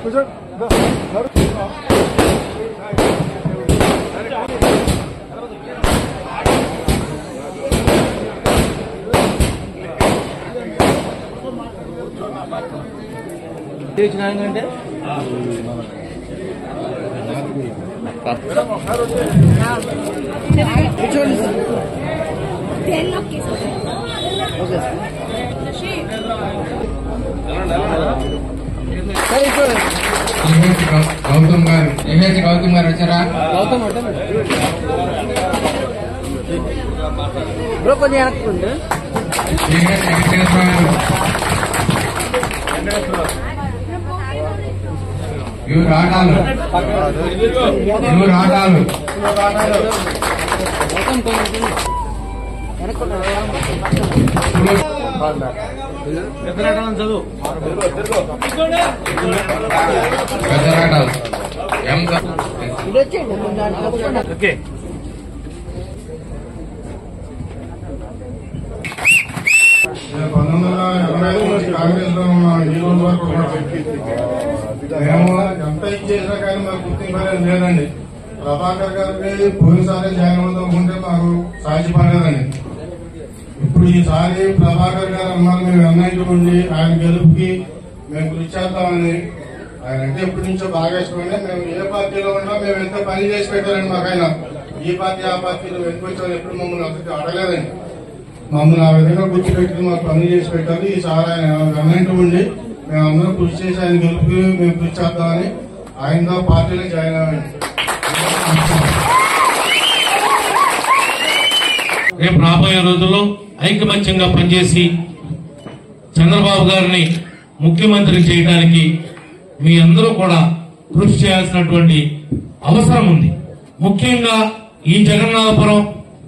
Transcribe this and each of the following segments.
ఏంటంటే గౌతమ్ గారు వచ్చారా? గౌతమ్ బ్రో కొంచెం వెనక్కుంటే ఇవి రాటాలు చదువు పెద్ద రాటాలు ఓకే 1985 నుంచి కాంగ్రెస్ లో ఉన్న ఈ రోజు వరకు మేము ఎంత ఇచ్చేసినా కానీ మాకు గుర్తింపు అనేది లేదండి. ప్రభాకర్ గారికి పోయినసారి జాయిన్ అవుతుంటే మాకు సాధ్యపడలేదండి. ఇప్పుడు ఈసారి ప్రభాకర్ గారు అన్నారు మేము నిర్ణయించుకోండి, ఆయన గెలుపుకి మేము కృషి చేద్దామని. ఆయన అంటే ఎప్పటి నుంచో బాగా ఇష్టమండి. మేము ఏ పార్టీలో ఉన్నా మేము ఎంత పని చేసి పెట్టారండి మాకు ఆయన. ఈ పార్టీ ఆ పార్టీలో వెనుకొచ్చారు ఎప్పుడు మమ్మల్ని అసలు అడగలేదండి. మమ్మల్ని ఆ విధంగా గుర్తుపెట్టి మాకు పనులు చేసి పెట్టాలి. ఈసారి ఆయన నిర్ణయించుకోండి, మేమందరం కృషి చేసి ఆయన గెలుపుకి మేము కృషి చేద్దామని ఆయనతో పార్టీలో జాయిన్ అవ్వండి. రేపు రాబోయే రోజుల్లో ఐకమత్యంగా పనిచేసి చంద్రబాబు గారిని ముఖ్యమంత్రి చేయడానికి మీ అందరూ కూడా కృషి చేయాల్సినటువంటి అవసరం ఉంది. ముఖ్యంగా ఈ జగన్నాథపురం,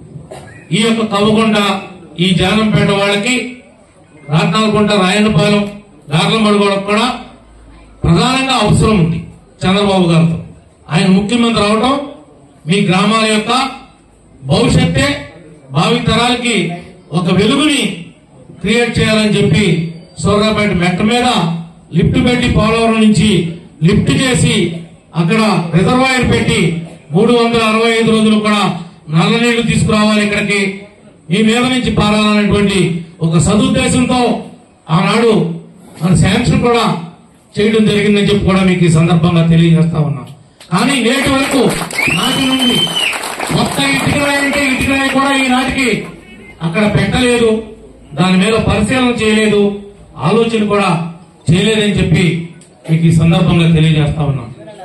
ఈ యొక్క కవ్వకొండ, ఈ జానంపేట వాళ్ళకి, రాట్నాలకొండ, రాయనపాలెం, గార్లమడుగోడకు కూడా ప్రధానంగా అవసరం ఉంది చంద్రబాబు గారితో. ఆయన ముఖ్యమంత్రి అవడం మీ గ్రామాల యొక్క భవిష్యత్తే, భావి తరాలకి ఒక వెలుగుని క్రియేట్ చేయాలని చెప్పి సూర్యాపేట మెట్ట మీద లిఫ్ట్ పెట్టి పోలవరం నుంచి లిఫ్ట్ చేసి అక్కడ రిజర్వాయర్ పెట్టి 365 రోజులు కూడా నల్ల నీళ్లు తీసుకురావాలి ఇక్కడికి, మీ మీద నుంచి పారాలనేటువంటి ఒక సదుద్దేశంతో ఆనాడు మన శాంక్షన్ కూడా చేయడం జరిగిందని చెప్పి కూడా మీకు ఈ సందర్భంగా తెలియజేస్తా ఉన్నాం. కానీ నేటి వరకు నాటి నుండి కొత్త ఇటుకరాయి అంటే ఇటుకరాయి కూడా ఈనాటికి అక్కడ పెట్టలేదు, దాని మీద పరిశీలన చేయలేదు, ఆలోచన కూడా చేయలేదని చెప్పి మీకు ఈ సందర్భంగా తెలియజేస్తా ఉన్నాం.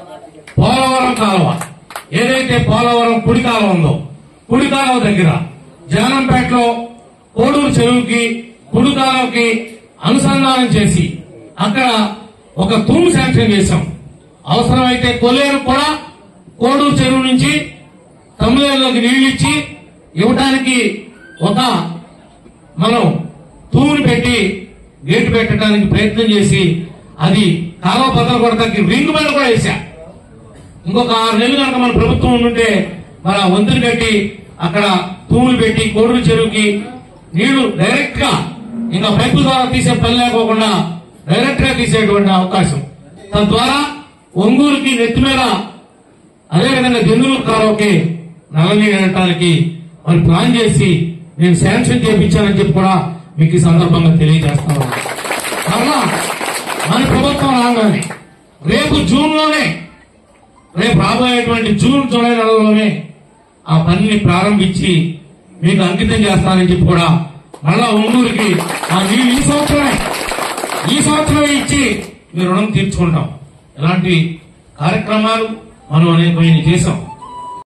పోలవరం కాలువ, ఏదైతే పోలవరం కుడి కాలువ ఉందో, కుడి కాలువ దగ్గర జానంపేటలో కోడూరు చెరువుకి కుడి కాలువకి అనుసంధానం చేసి అక్కడ ఒక తూము శాంక్షన్ చేశాం. అవసరమైతే కొల్లేరు కూడా కోడూరు చెరువు నుంచి తమిళనాడులోకి నీళ్లు ఇచ్చి ఇవ్వడానికి ఒక మనం తూముని పెట్టి గేటు పెట్టడానికి ప్రయత్నం చేసి అది కాలువ బద్దలు కొడతానికి రింగ్ మీద కూడా వేసా. ఇంకొక 6 నెలలు కనుక మన ప్రభుత్వం ఉండుంటే మన వంతులు కట్టి అక్కడ తూములు పెట్టి కోడూరు చెరువుకి నీళ్లు డైరెక్ట్ గా ఇంకా పైపుల ద్వారా తీసే పని లేకోకుండా డైరెక్ట్ గా తీసేటువంటి అవకాశం, తద్వారా ఒంగూరుకి నెత్తి మీద, అదేవిధంగా జందులూరు కాలువకి నల్లనీళ్ళు వెళ్ళటానికి మరి ప్లాన్ చేసి నేను శాంక్షన్ చేయించానని చెప్పి కూడా మీకు ఈ సందర్భంగా తెలియజేస్తా ఉన్నాను. కారణం మన ప్రభుత్వం రాగానే రేపు జూన్లోనే, రేపు రాబోయేటువంటి జూన్ జూలై నెలలోనే ఆ పనిని ప్రారంభించి మీకు అంకితం చేస్తానని చెప్పి కూడా మళ్ళా ఒంగూరుకి ఆ నీళ్ళు ఈ సంవత్సరమే ఇచ్చి మీ రుణం తీర్చుకుంటాం. ఇలాంటి కార్యక్రమాలు మనం అనేకమైన చేశాం.